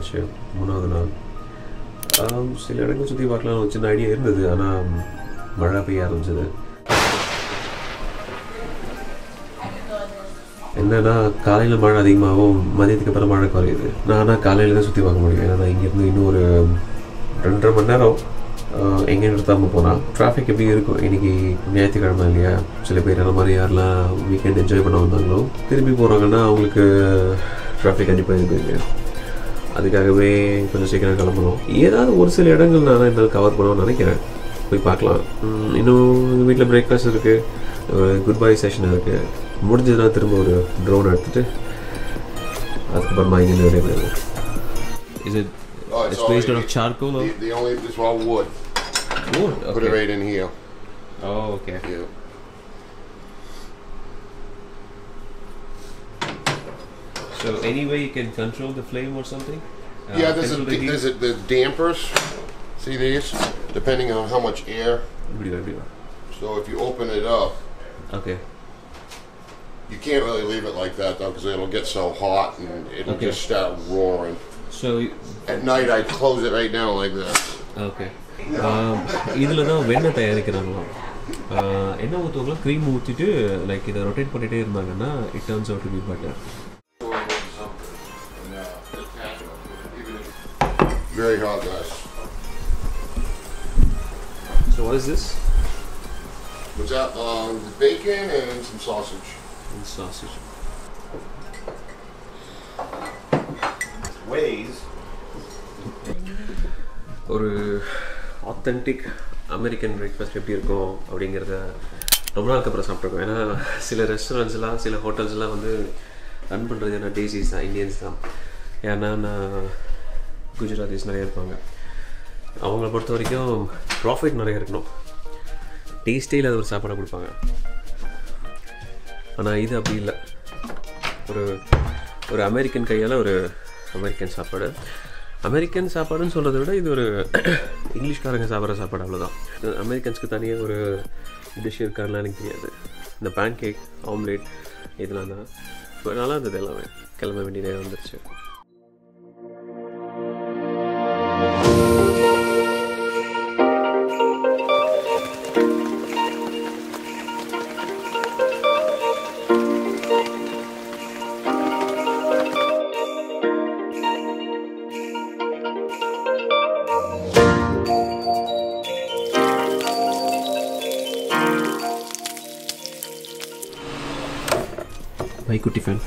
ஆச்சு 3வது நாள். சில இடங்கள் சுற்றி பார்க்கலாம்னு ஒரு சின்ன ஐடியா இருந்தது. ஆனால் மழை பெய்ய ஆரம்பிச்சது. என்னென்னா காலையில் மழை அதிகமாகவும் மதியத்துக்கு அப்புறம் மழை குறையுது. நான் ஆனால் காலையில் தான் சுற்றி பார்க்க முடியும். ஏன்னா நான் இங்கேருந்து இன்னும் ஒரு 2.5 மணி நேரம் எங்கே நிறுத்தாமல் போனால் டிராஃபிக் எப்படி இருக்கும். இன்றைக்கி ஞாயிற்றுக்கிழமை இல்லையா, சில பேர் அந்த மாதிரி யாரெல்லாம் வீக்கெண்ட் என்ஜாய் பண்ண வந்தாங்களோ திரும்பி போகிறாங்கன்னா அவங்களுக்கு டிராஃபிக் கண்டிப்பாக இருக்குது இல்லையா. அதுக்காகவே கொஞ்சம் சீக்கிரம் கிளம்பணும். ஏதாவது ஒரு சில இடங்கள் நான் என்னால் கவர் பண்ணணும்னு நினைக்கிறேன். போய் பார்க்கலாம். இன்னும் எங்கள் வீட்டில் பிரேக்ஃபாஸ்ட் இருக்குது, ஒரு குட் பை செஷன் இருக்குது. முடிஞ்சதுன்னா திரும்ப ஒரு ட்ரோன் எடுத்துகிட்டு அதுக்கப்புறமா இங்கே வெளியே போயிடுவோம். Is it? It's based out of charcoal? The only this all wood. Wood. Okay. Put it right in here. Oh, okay. Yeah. So any way you can control the flame or something? Yeah, there's the dampers. See these? Depending on how much air. So if you open it up. Okay. You can't really leave it like that though, because it'll get so hot and it'll just start roaring. So at night I'd close it right now like this. Okay. இதில் தான் வெண்ணெய் தயாரிக்கிறாங்களாம். என்ன ஊற்றுவாங்களா, cream ஊற்றிட்டு like இதை rotate பண்ணிகிட்டே இருந்தாங்கன்னா it turns out to be better. Very hot, guys. So what is this? What's that? Bacon and some sausage. And sausage. Ways. ஒரு ஆத்தென்டிக் அமெரிக்கன் பிரேக்ஃபாஸ்ட் எப்படி இருக்கும் அப்படிங்கிறத ரொம்ப நாளுக்கு அப்புறம் சாப்பிட்ருக்கோம். ஏன்னா சில ரெஸ்டாரண்ட்ஸ்லாம் சில ஹோட்டல்ஸ்லாம் வந்து ரன் பண்ணுறது ஏன்னா டேசிஸ் தான், இந்தியன்ஸ் தான். ஏன்னா நான் குஜராத்திஸ் நிறைய இருப்பாங்க. அவங்கள பொறுத்த வரைக்கும் ப்ராஃபிட் நிறைய இருக்கணும், டேஸ்ட்டே இல்லாத ஒரு சாப்பாடை கொடுப்பாங்க. ஆனால் இது அப்படி இல்லை. ஒரு அமெரிக்கன் கையால் ஒரு அமெரிக்கன் சாப்பாடு. அமெரிக்கன் சாப்பாடுன்னு சொல்கிறத விட இது ஒரு இங்கிலீஷ்காரங்க சாப்பிட்ற சாப்பாடு, அவ்வளோதான். அமெரிக்கன்ஸ்க்கு தனியாக ஒரு டிஷ் இருக்காருலாம் எனக்கு தெரியாது. இந்த பேன் கேக், ஆம்லேட் இதெல்லாம் தான் நல்லா இருந்தது. எல்லாமே கிளம்ப வேண்டிய நேரம் வந்துருச்சு. Bye, குட்டி ஃபேன்.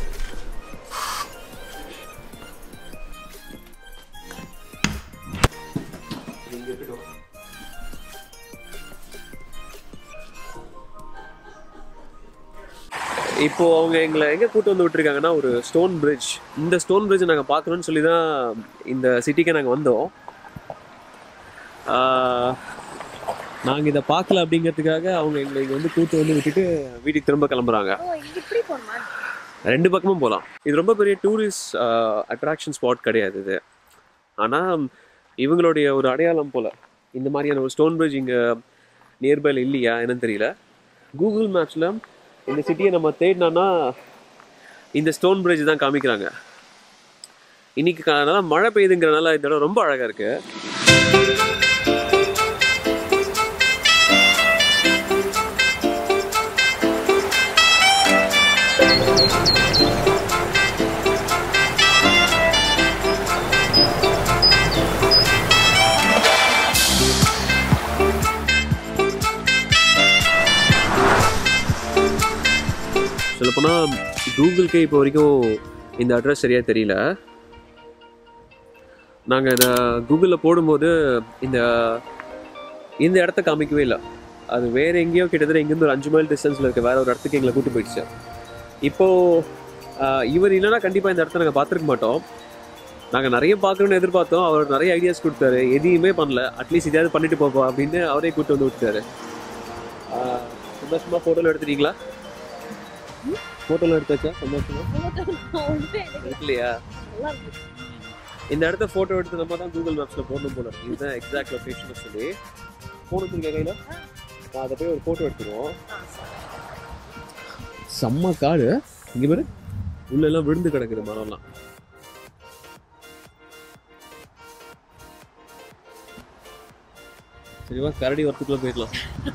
இப்போது அவங்க எங்களை எங்கே கூட்டு வந்து விட்டுருக்காங்கன்னா ஒரு ஸ்டோன் பிரிட்ஜ். இந்த ஸ்டோன் பிரிட்ஜ் நாங்கள் பார்க்கணுன்னு சொல்லி தான் இந்த சிட்டிக்கே நாங்கள் வந்தோம். நாங்கள் இதை பார்க்கல அப்படிங்கிறதுக்காக அவங்க எங்களை இங்கே வந்து கூட்டு வந்து விட்டுட்டு வீட்டுக்கு திரும்ப கிளம்புறாங்க. 2 பக்கமும் போகலாம். இது ரொம்ப பெரிய டூரிஸ்ட் அட்ராக்ஷன் ஸ்பாட் கிடையாது இது. ஆனால் இவங்களுடைய ஒரு அடையாளம் போல் இந்த மாதிரியான ஒரு ஸ்டோன் பிரிட்ஜ் இங்கே நியர்பைல இல்லையா என்னன்னு தெரியல. கூகுள் மேப்ஸில் இந்த சிட்டியை நம்ம தேடினோன்னா இந்த ஸ்டோன் பிரிட்ஜ் தான் காமிக்கிறாங்க. இன்னைக்கு நல்லா மழை பெய்யுதுங்கிறனால இந்த இடம் ரொம்ப அழகாக இருக்குது. சொல்லப்போனால் கூகுளுக்கே இப்போ வரைக்கும் இந்த அட்ரஸ் சரியாக தெரியல. நாங்கள் இதை கூகுளில் போடும்போது இந்த இடத்த காமிக்கவே இல்லை. அது வேறு எங்கேயோ கிட்டத்தட்ட இங்கேருந்து ஒரு 5 மைல் டிஸ்டன்ஸில் இருக்க வேறு ஒரு இடத்துக்கு எங்களை கூட்டு போயிடுச்சு. இப்போது இவர் இல்லைன்னா கண்டிப்பாக இந்த இடத்த நாங்கள் பார்த்துருக்க மாட்டோம். நாங்கள் நிறைய பார்க்கணுன்னு எதிர்பார்த்தோம். அவர் நிறைய ஐடியாஸ் கொடுத்தாரு, எதையுமே பண்ணல. அட்லீஸ்ட் இதையாவது பண்ணிட்டு போப்போம் அப்படின்னு அவரே கூட்டு வந்து விட்டுட்டாரு. சந்தோஷமாக ஃபோட்டோவில் எடுத்துட்டீங்களா? ஃபோட்டோலாம் எடுத்தாச்சா? சந்தோஷமா இல்லையா? இந்த இடத்த ஃபோட்டோ எடுத்து நம்ம தான் கூகுள் மேப்ஸில் போடணும் போல. இதுதான் எக்ஸாக்ட் லொக்கேஷன் சொல்லி ஃபோன் வச்சுருக்கேன் கையில். நான் அதை போய் ஒரு ஃபோட்டோ எடுத்துருவோம். செம்ம காடு இங்கே பேர் உள்ளெல்லாம் விழுந்து கிடக்குது மரம்லாம். சரிவா கரடி வரத்துக்குள்ளே போயிடலாம்.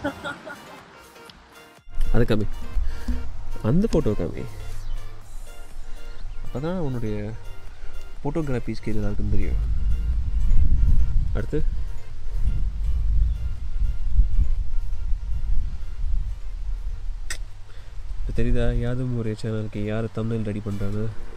அது காமி, அந்த ஃபோட்டோ காமி. அப்போ தான் உன்னுடைய ஃபோட்டோகிராஃபி ஸ்கில் எல்லாருக்கும் தெரியும். அடுத்து இப்போ தெரியுதா யாதும் ஒரே சேனலுக்கு யார் தம்ப்நெயில் ரெடி பண்ணுறாங்க?